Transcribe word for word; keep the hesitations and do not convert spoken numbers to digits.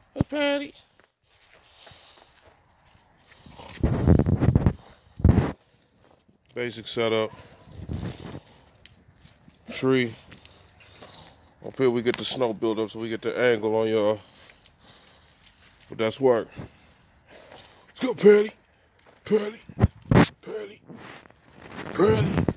Hey, Patty. Basic setup. Tree. Up here we get the snow buildup, so we get the angle on y'all. But that's work. Let's go, Patty. Patty. Patty. Patty.